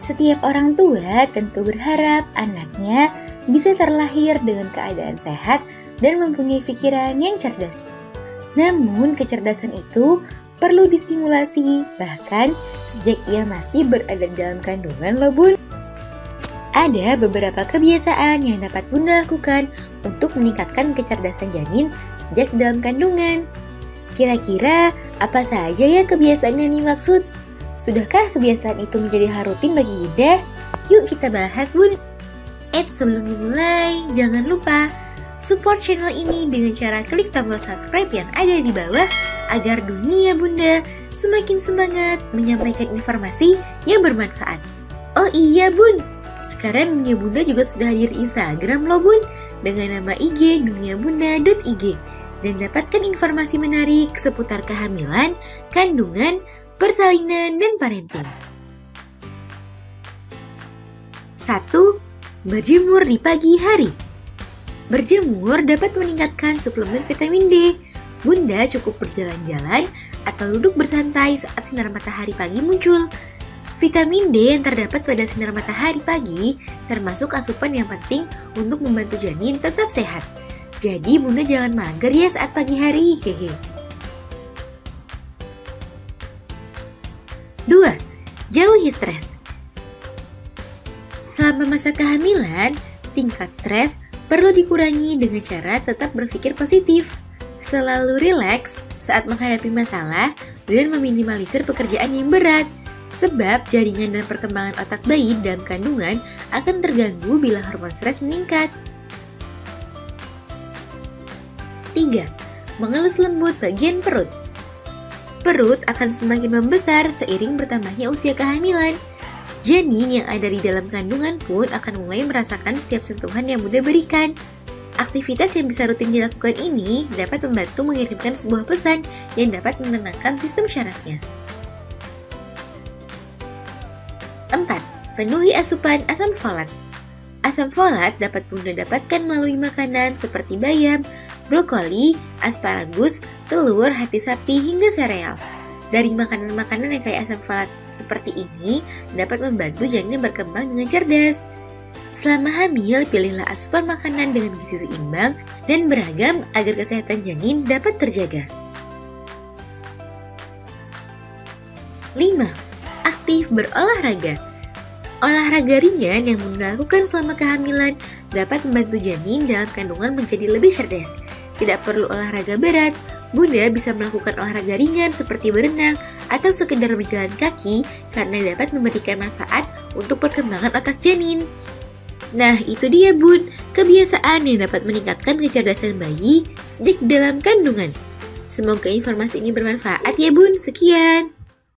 Setiap orang tua tentu berharap anaknya bisa terlahir dengan keadaan sehat dan mempunyai pikiran yang cerdas. Namun kecerdasan itu perlu distimulasi bahkan sejak ia masih berada dalam kandungan loh bun. Ada beberapa kebiasaan yang dapat bunda lakukan untuk meningkatkan kecerdasan janin sejak dalam kandungan. Kira-kira apa saja ya kebiasaan yang dimaksud? Sudahkah kebiasaan itu menjadi hal rutin bagi bunda? Yuk kita bahas bun. Sebelum dimulai, jangan lupa support channel ini dengan cara klik tombol subscribe yang ada di bawah agar dunia bunda semakin semangat menyampaikan informasi yang bermanfaat. Oh iya bun, sekarang dunia bunda juga sudah hadir di Instagram loh bun dengan nama IG duniabunda.ig dan dapatkan informasi menarik seputar kehamilan, kandungan, persalinan, dan parenting. 1. Berjemur di pagi hari. Berjemur dapat meningkatkan suplemen vitamin D. Bunda cukup berjalan-jalan atau duduk bersantai saat sinar matahari pagi muncul. Vitamin D yang terdapat pada sinar matahari pagi termasuk asupan yang penting untuk membantu janin tetap sehat. Jadi bunda jangan mager ya saat pagi hari. 2. Jauhi stres. Selama masa kehamilan, tingkat stres perlu dikurangi dengan cara tetap berpikir positif. Selalu rileks saat menghadapi masalah dan meminimalisir pekerjaan yang berat. Sebab jaringan dan perkembangan otak bayi dalam kandungan akan terganggu bila hormon stres meningkat. 3. Mengelus lembut bagian perut. Perut akan semakin membesar seiring bertambahnya usia kehamilan. Janin yang ada di dalam kandungan pun akan mulai merasakan setiap sentuhan yang bunda berikan. Aktivitas yang bisa rutin dilakukan ini dapat membantu mengirimkan sebuah pesan yang dapat menenangkan sistem syarafnya. 4. Penuhi asupan asam folat. Asam folat dapat bunda dapatkan melalui makanan seperti bayam, brokoli, asparagus, telur, hati sapi, hingga sereal. Dari makanan-makanan yang kaya asam folat seperti ini dapat membantu janin berkembang dengan cerdas. Selama hamil, pilihlah asupan makanan dengan gizi seimbang dan beragam agar kesehatan janin dapat terjaga. 5. Aktif berolahraga. Olahraga ringan yang bunda lakukan selama kehamilan dapat membantu janin dalam kandungan menjadi lebih cerdas. Tidak perlu olahraga berat, bunda bisa melakukan olahraga ringan seperti berenang atau sekedar berjalan kaki karena dapat memberikan manfaat untuk perkembangan otak janin. Nah itu dia bun, kebiasaan yang dapat meningkatkan kecerdasan bayi sejak dalam kandungan. Semoga informasi ini bermanfaat ya bun, sekian.